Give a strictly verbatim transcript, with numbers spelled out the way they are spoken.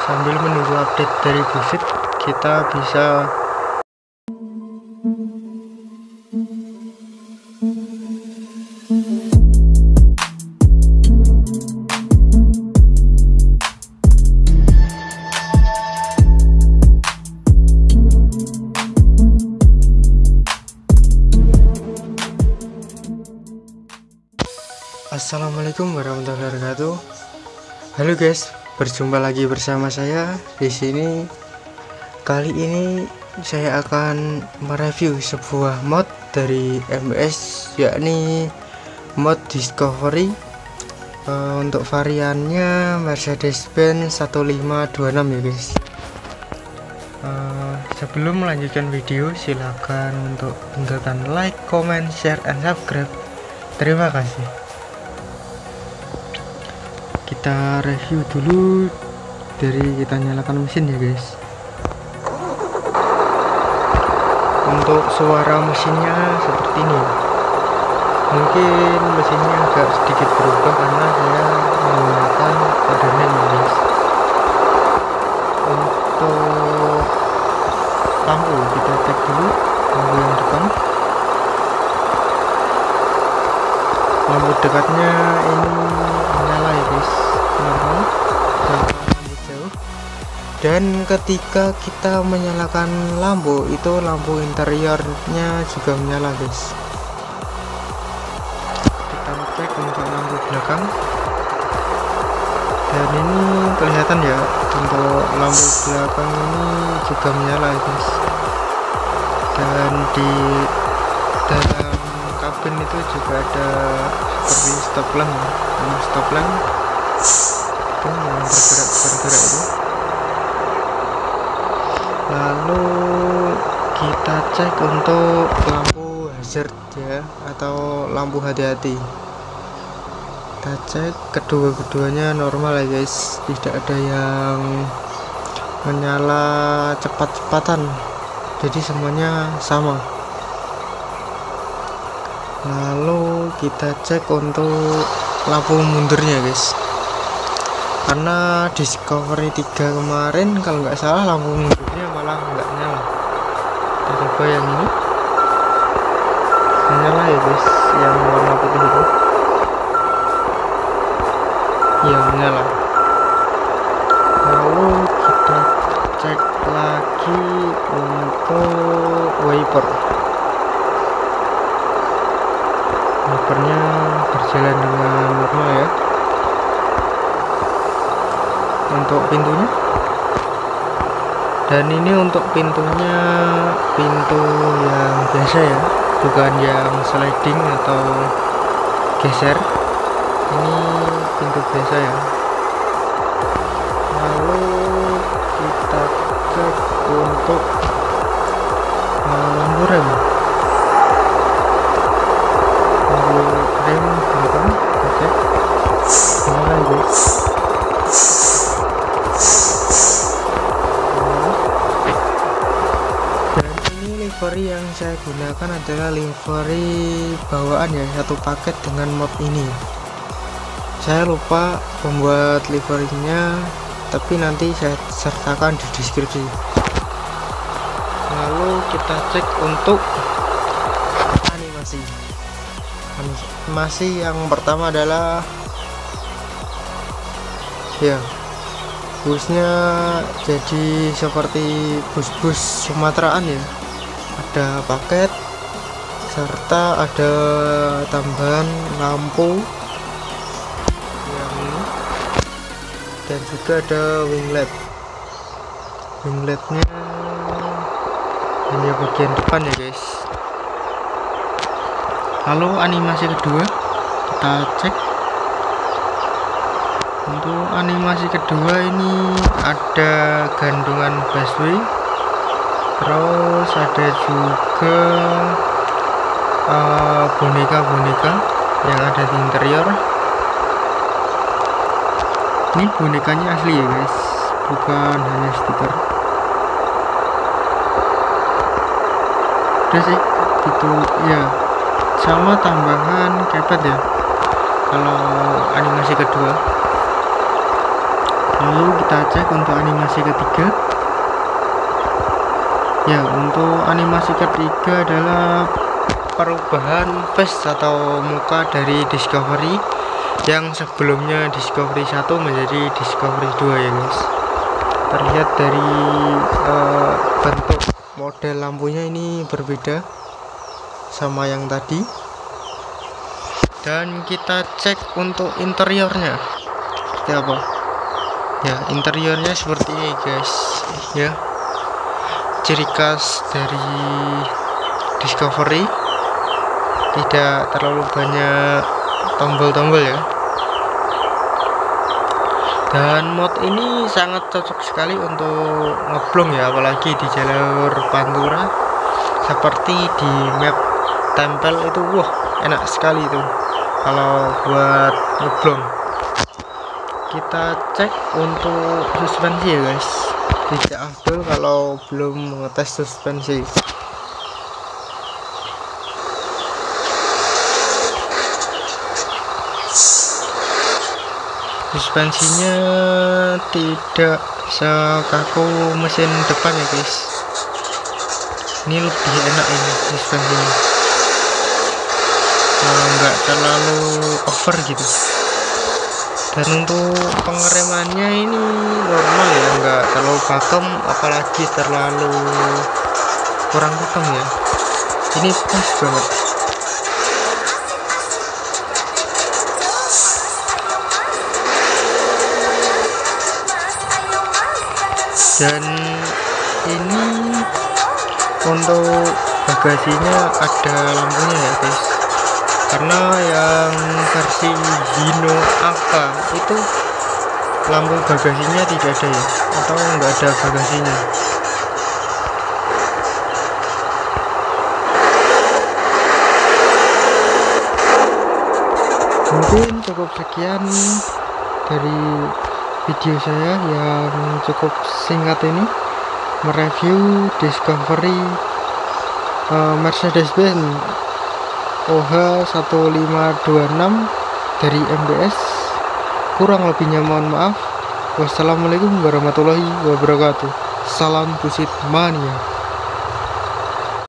sambil menunggu update dari Buffett, kita bisa Assalamualaikum warahmatullahi wabarakatuh. Halo guys, berjumpa lagi bersama saya di sini. Kali ini saya akan mereview sebuah mod dari M S, yakni mod Discovery. Uh, untuk variannya Mercedes-Benz satu lima dua enam ya guys. Uh, sebelum melanjutkan video, silakan untuk tinggalkan like, comment, share, and subscribe. Terima kasih. Kita review dulu dari kita nyalakan mesin ya guys. Untuk suara mesinnya seperti ini. Mungkin mesinnya agak sedikit berubah karena saya menggunakan padanan ya guys. Untuk lampu kita cek dulu lampu yang depan. Lampu dekatnya ini menyala ya guys, normal, dan lampu jauh. Dan ketika kita menyalakan lampu itu, lampu interiornya juga menyala guys. Kita cek untuk lampu belakang, dan ini kelihatan ya, untuk lampu belakang ini juga menyala ya guys. Dan di dalam kabin itu juga ada seperti stop lamp, stop lamp itu yang bergerak bergerak itu. Lalu kita cek untuk lampu hazard ya, atau lampu hati-hati. Kita cek kedua-keduanya normal ya guys, tidak ada yang menyala cepat-cepatan, jadi semuanya sama. Lalu kita cek untuk lampu mundurnya guys, karena Discovery tiga kemarin kalau nggak salah lampu mundurnya malah nggak nyala. Kita coba yang ini, menyala ya guys, yang warna putih itu yang menyala. Lalu kita cek lagi untuk wiper. Wipernya berjalan dengan normal ya. Untuk pintunya, dan ini untuk pintunya pintu yang biasa ya, bukan yang sliding atau geser. Ini pintu biasa ya. Lalu kita cek untuk uh, lampu rem. Rem belakang kita cek nyala guys. Dan ini livery yang saya gunakan adalah livery bawaan ya, satu paket dengan mod ini. Saya lupa membuat liverynya, tapi nanti saya sertakan di deskripsi. Lalu kita cek untuk animasi. Animasi yang pertama adalah ya, busnya jadi seperti bus-bus Sumateraan ya, ada paket serta ada tambahan lampu yang ini, dan juga ada winglet. Wingletnya hanya bagian depan ya guys. Lalu animasi kedua kita cek. Untuk animasi kedua ini ada gantungan busway, terus ada juga boneka-boneka uh, yang ada di interior. Ini bonekanya asli ya guys, bukan hanya stiker. Udah sih gitu ya, sama tambahan keypad ya kalau animasi kedua. Lalu kita cek untuk animasi ketiga. Ya, untuk animasi ketiga adalah perubahan face atau muka dari Discovery yang sebelumnya Discovery satu menjadi Discovery dua ya guys. Terlihat dari uh, bentuk model lampunya ini berbeda sama yang tadi. Dan kita cek untuk interiornya seperti apa. Ya, interiornya seperti ini guys ya. Ciri khas dari Discovery, tidak terlalu banyak tombol-tombol ya. Dan mod ini sangat cocok sekali untuk ngeblong ya, apalagi di jalur Pantura seperti di map tempel itu. Wah, enak sekali itu kalau buat ngeblong. Kita cek untuk suspensi ya guys. Tidak afdol kalau belum mengetes suspensi. Suspensinya tidak sekaku mesin depan ya guys. Ini lebih enak ini suspensinya, nggak terlalu over gitu. Dan untuk pengeremannya ini normal ya, nggak terlalu pakem apalagi terlalu kurang pakem ya. Ini pas banget. Dan ini untuk bagasinya ada lampunya ya guys, karena yang versi Hino Aka itu lampu bagasinya tidak ada ya, atau enggak ada bagasinya. Mungkin cukup sekian dari video saya yang cukup singkat ini mereview Discovery uh, Mercedes-Benz O H satu lima dua enam dari M B S. Kurang lebihnya mohon maaf. Wassalamualaikum warahmatullahi wabarakatuh. Salam Busit Mania.